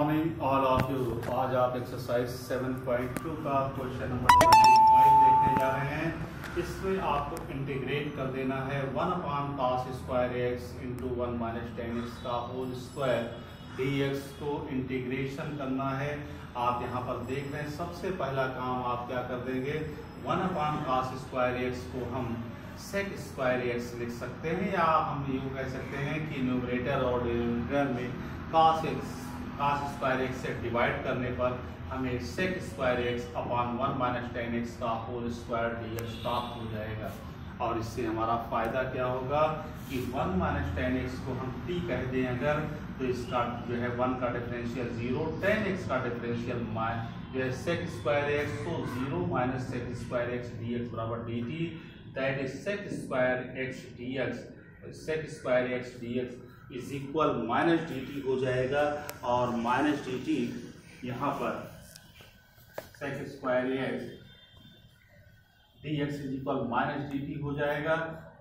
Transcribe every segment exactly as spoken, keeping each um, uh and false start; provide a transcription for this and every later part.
Morning all of you. आज आप exercise seven point two का क्वेश्चन नंबर पच्चीस देखने जा रहे हैं। इसमें आपको इंटीग्रेट कर देना है one upon cos square x into one minus ten x का होल स्क्वायर डी एक्स को इंटीग्रेशन करना है। आप यहाँ पर देख रहे हैं, सबसे पहला काम आप क्या कर देंगे, one upon cos square x को हम सेक स्क्वायर एक्स लिख सकते हैं, या हम यूँ कह सकते हैं कि न्यूमरेटर और डिनोमिनेटर में cos x cos square x से डिवाइड करने पर हमें sec square x upon one minus ten x का होल स्क्वायर डी एक्स प्राप्त हो जाएगा। और इससे हमारा फ़ायदा क्या होगा कि वन माइनस टेन एक्स को हम टी कह दें अगर, तो इसका जो है वन का डिफरेंशियल जीरो, टेन एक्स का डिफरेंशियल जो है सेक स्क्वायर एक्स, तो zero minus sec square x d x बराबर d t, that is sec square x d x sec square x d x is equal minus d t हो जाएगा। और minus d t यहाँ पर sec square x d x is equal minus d t हो जाएगा।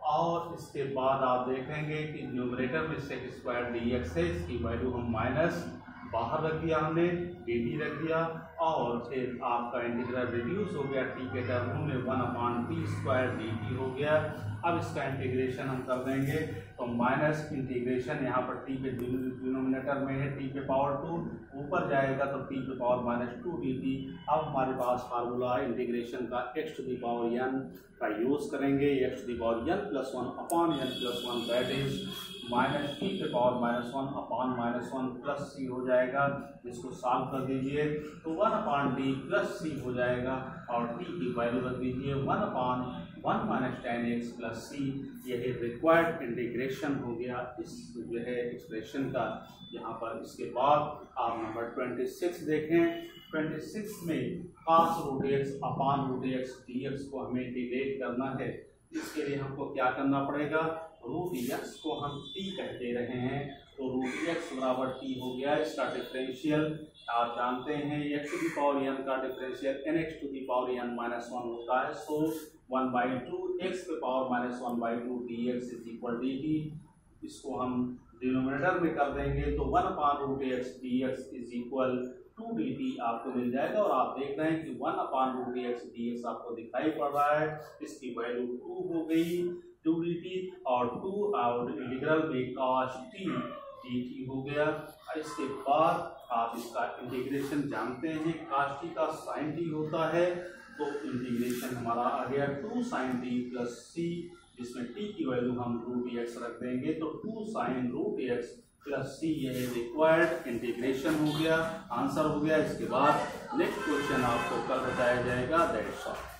और इसके बाद आप देखेंगे कि न्यूमरेटर में सेक स्क्वायर डी एक्स है, इसकी वैल्यू हम माइनस बाहर रख दिया, हमने डी टी रख दिया, और फिर आपका इंटीग्रल रिड्यूस हो गया टी के टर्म में, one upon t square d t हो गया। अब इसका इंटीग्रेशन हम कर देंगे, तो माइनस इंटीग्रेशन यहाँ पर टी के डिनोमिनेटर में है टी के पावर टू, ऊपर जाएगा तो टी के power minus two d t. अब हमारे पास फार्मूला है इंटीग्रेशन का, x to the power n का यूज़ करेंगे, x to the power n plus one upon n plus one, that is minus t के power minus one upon minus one plus c हो जाएगा। इसको solve कर दीजिए तो one upon t plus c हो जाएगा, और टी की वैल्यू रख दीजिए one upon one minus ten x plus c. यही रिक्वायर्ड इंटीग्रेशन हो गया इस जो है एक्सप्रेशन का यहाँ पर। इसके बाद आप नंबर ट्वेंटी सिक्स देखें, ट्वेंटी सिक्स में cos root x upon root x d x को हमें इंटीग्रेट करना है। इसके लिए हमको क्या करना पड़ेगा, रूट एक्स को हम टी कह दे रहे हैं, तो रूट एक्स बराबर टी हो गया। इसका डिफरेंशियल आप जानते हैं, x to the power n का differential n x to the power n minus one होता है, so one by two x के power minus one by two d x is equal d t. इसको हम denominator में कर देंगे तो one upon root x d x is equal to d t आपको मिल जाएगा। और आप देख रहे हैं कि one upon root x d x आपको दिखाई पड़ रहा है, इसकी वैल्यू टू हो गई, टू डी टी, और टू और इंटीग्रल में कॉस टी डी टी हो गया। इसके बाद आप इसका इंटीग्रेशन जानते हैं, कॉस टी का साइन टी होता है, तो इंटीग्रेशन हमारा आ गया two sine t plus c, जिसमें टी की वैल्यू हम रूट एक्स रख देंगे, तो two sine root x plus c, यह रिक्वायर्ड इंटीग्रेशन हो गया, आंसर हो गया। इसके बाद नेक्स्ट क्वेश्चन आपको कल बताया जाएगा, दैट्स ऑल।